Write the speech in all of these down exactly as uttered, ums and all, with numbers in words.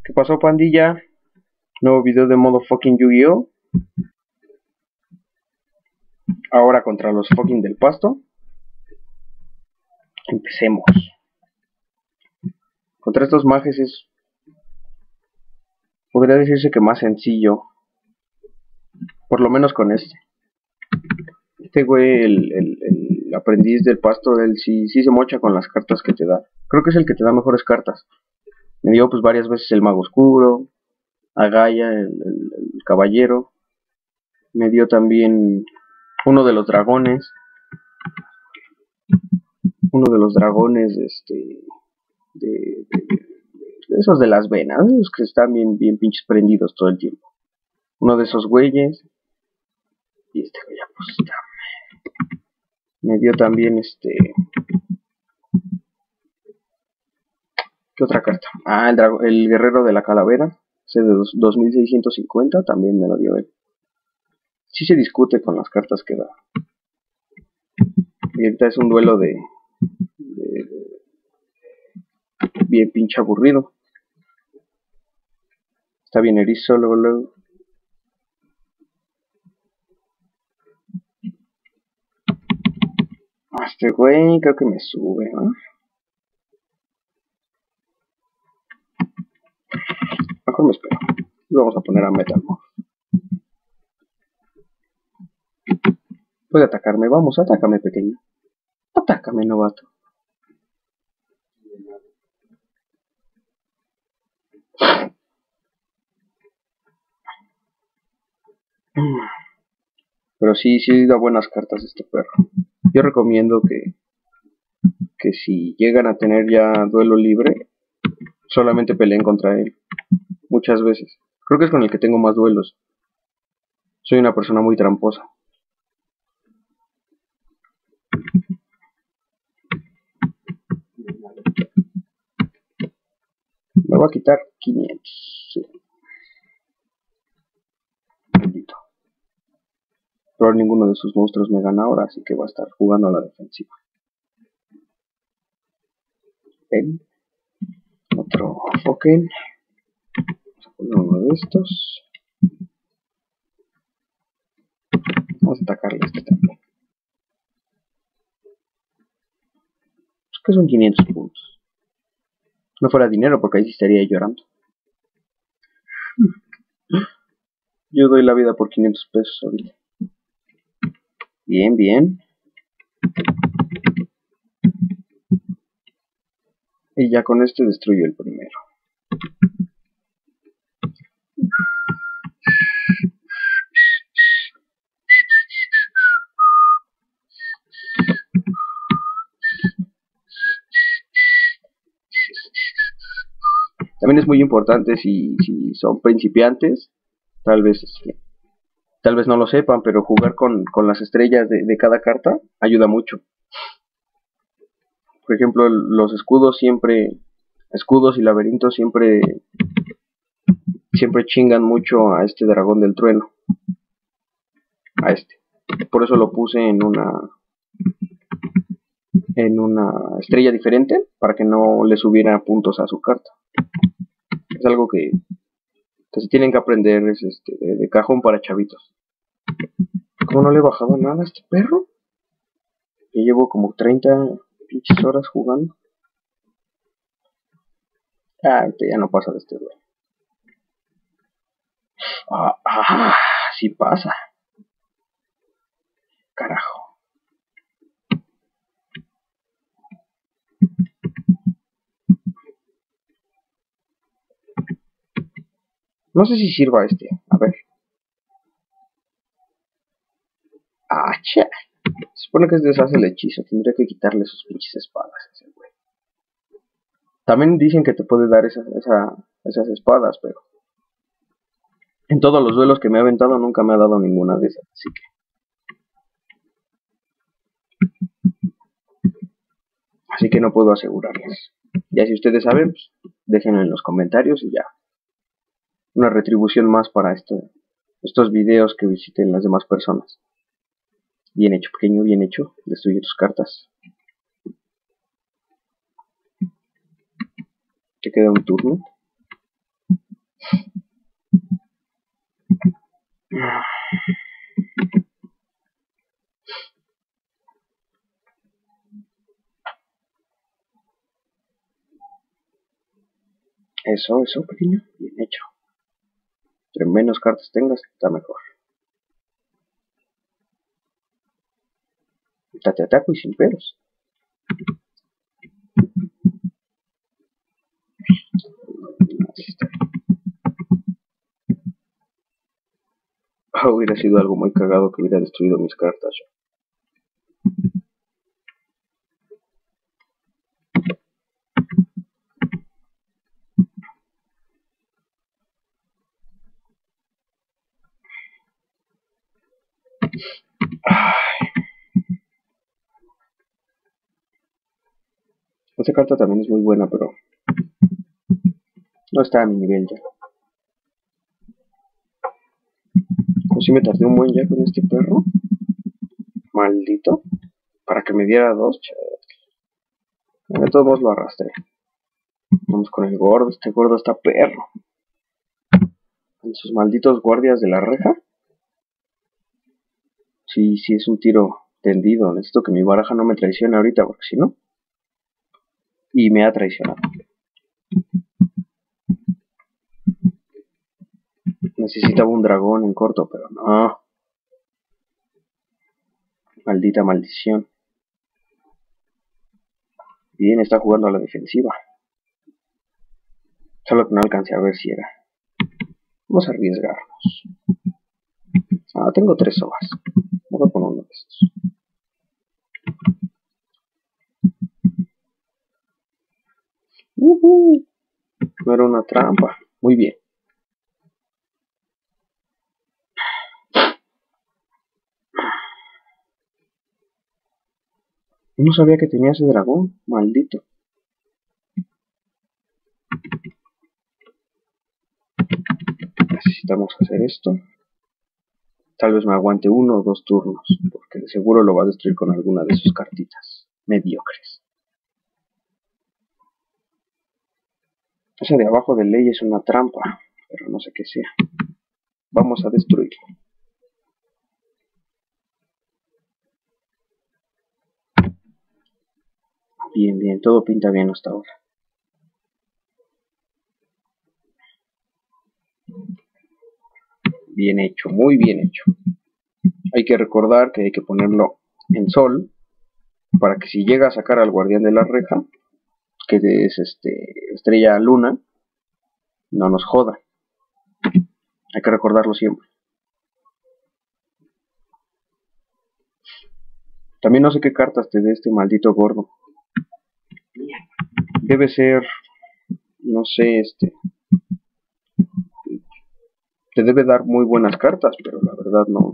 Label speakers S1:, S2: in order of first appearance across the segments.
S1: ¿Qué pasó, pandilla? Nuevo video de modo fucking Yu-Gi-Oh! Ahora contra los fucking del pasto. Empecemos. Contra estos mages es... podría decirse que más sencillo. Por lo menos con este. Este güey, el, el, el aprendiz del pasto, él sí, sí se mocha con las cartas que te da. Creo que es el que te da mejores cartas. Me dio pues varias veces el mago oscuro, a Gaia, el, el, el caballero. Me dio también uno de los dragones. Uno de los dragones, este... De, de, de esos de las venas, esos que están bien, bien pinches prendidos todo el tiempo. Uno de esos güeyes. Y este güey ya pues está. Me dio también este... ¿Qué otra carta? Ah, el, drago, el guerrero de la calavera. Ese de dos mil seiscientos cincuenta también me lo dio él. Sí se discute con las cartas que da. Y ahorita es un duelo de... de, de bien pinche aburrido. Está bien erizo, luego, luego. Este güey creo que me sube, ¿no? Mejor me espero. Lo vamos a poner a Metal Morph. Puede atacarme, vamos, atácame, pequeño. Atácame, novato. Pero sí, sí da buenas cartas este perro. Yo recomiendo que, que si llegan a tener ya duelo libre, solamente peleen contra él. Muchas veces. Creo que es con el que tengo más duelos. Soy una persona muy tramposa. Me voy a quitar quinientos. Sí. Maldito. Pero ninguno de sus monstruos me gana ahora, así que va a estar jugando a la defensiva. Ven. Otro Foken. Vamos a poner uno de estos. Vamos a atacarle a este también. Es que son quinientos puntos. No fuera dinero, porque ahí sí estaría llorando. Yo doy la vida por quinientos pesos ahorita. Bien, bien. Y ya con este destruyo el primero. También es muy importante si, si son principiantes, tal vez este, tal vez no lo sepan, pero jugar con, con las estrellas de, de cada carta ayuda mucho. Por ejemplo, los escudos siempre, escudos y laberintos siempre, siempre chingan mucho a este dragón del trueno. A este. Por eso lo puse en una, en una estrella diferente, para que no le subiera puntos a su carta. Es algo que, que se tienen que aprender, es este, de, de cajón para chavitos. ¿Cómo no le he bajado nada a este perro? Ya llevo como treinta pinches horas jugando. Ah, este ya no pasa de este duelo. Ah, ah, sí pasa. Carajo. No sé si sirva este. A ver. Ah, che. Se supone que es deshace el hechizo. Tendría que quitarle sus pinches espadas a ese güey. También dicen que te puede dar esa, esa, esas espadas, pero en todos los duelos que me ha aventado nunca me ha dado ninguna de esas. Así que, así que no puedo asegurarles. Ya si ustedes saben, pues, déjenlo en los comentarios y ya. Una retribución más para esto, estos videos que visiten las demás personas. Bien hecho, pequeño, bien hecho. Destruye tus cartas. Te queda un turno. Eso, eso, pequeño, bien hecho. Entre menos cartas tengas, está mejor. Te ataco y sin peros. Ah, hubiera sido algo muy cagado que hubiera destruido mis cartas yo. Esta carta también es muy buena, pero no está a mi nivel ya. Como si me tardé un buen ya con este perro. Maldito. Para que me diera dos, chaval. De todos modos lo arrastré. Vamos con el gordo. Este gordo está perro. Con sus malditos guardias de la reja. Sí, sí, es un tiro tendido. Necesito que mi baraja no me traicione ahorita, porque si no. Y me ha traicionado. Necesitaba un dragón en corto, pero no. Maldita maldición. Bien, está jugando a la defensiva. Solo que no alcancé a ver si era. Vamos a arriesgarnos. Ah, tengo tres sogas. Voy a poner uno de estos. Uh-huh. No era una trampa. Muy bien. No sabía que tenía ese dragón. Maldito. Necesitamos hacer esto. Tal vez me aguante uno o dos turnos, porque de seguro lo va a destruir con alguna de sus cartitas mediocres. Esa de abajo de ley es una trampa, pero no sé qué sea. Vamos a destruirlo. Bien, bien, todo pinta bien hasta ahora. Bien hecho, muy bien hecho. Hay que recordar que hay que ponerlo en sol, para que si llega a sacar al guardián de la reja, que es este estrella luna, no nos joda. Hay que recordarlo siempre. También no sé qué cartas te dé este maldito gordo. Debe ser, no sé, este... te debe dar muy buenas cartas, pero la verdad no...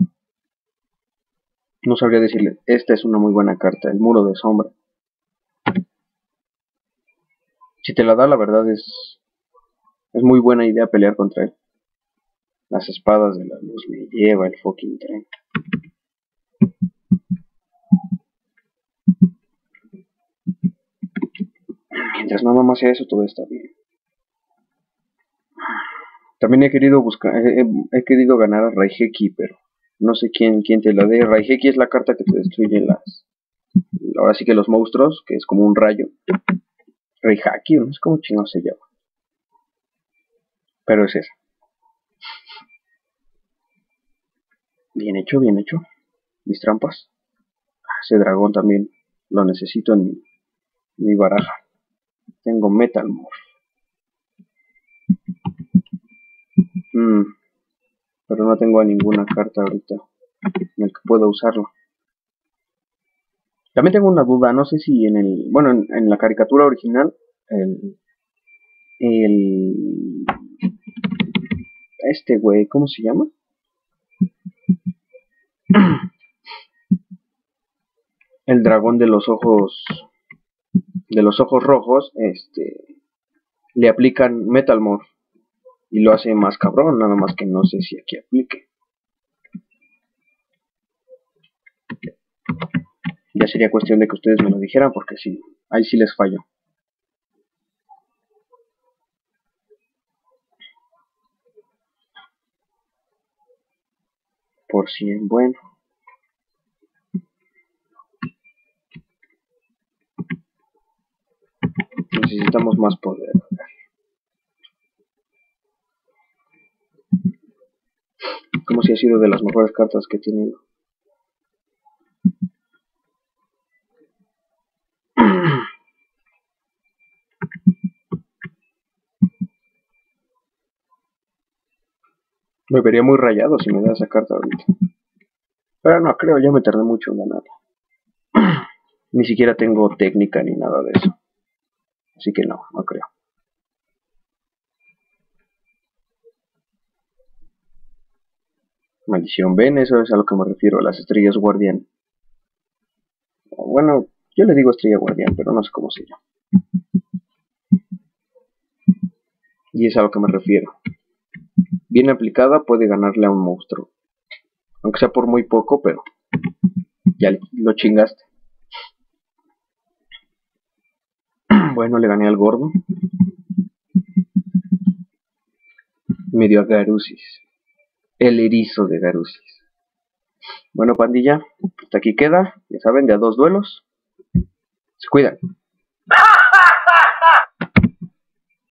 S1: No sabría decirle, esta es una muy buena carta, el muro de sombra. Si te la da, la verdad es... Es muy buena idea pelear contra él. Las espadas de la luz me lleva el fucking tren. Mientras nada más sea eso, todo está bien. También he querido buscar, he, he, he querido ganar a Raigeki, pero no sé quién, quién te la dé. Raigeki es la carta que te destruye las, ahora sí que los monstruos, que es como un rayo. Raigeki, no sé cómo chino se llama. Pero es esa. Bien hecho, bien hecho. Mis trampas. Ese dragón también lo necesito en mi, mi baraja. Tengo Metal Morph. Mm, pero no tengo a ninguna carta ahorita en el que pueda usarlo. También tengo una duda, no sé si en el, bueno, en, en la caricatura original, el, el, este güey, ¿cómo se llama? El dragón de los ojos, de los ojos rojos, este, le aplican Metal Morph y lo hace más cabrón, nada más que no sé si aquí aplique. Ya sería cuestión de que ustedes me lo dijeran, porque sí, ahí sí les fallo. por cien, bueno. Necesitamos más poder. Como si ha sido de las mejores cartas que he tenido. Me vería muy rayado si me da esa carta ahorita. Pero no creo, ya me tardé mucho en ganarla. Ni siquiera tengo técnica ni nada de eso. Así que no, no creo. Maldición, ven, eso es a lo que me refiero, las estrellas guardián. Bueno, yo le digo estrella guardián, pero no sé cómo se llama. Y es a lo que me refiero. Bien aplicada puede ganarle a un monstruo. Aunque sea por muy poco, pero ya lo chingaste. Bueno, le gané al gordo. Me dio a Garusis. El erizo de Garusis. Bueno, pandilla, hasta aquí queda. Ya saben, de a dos duelos. Se cuidan.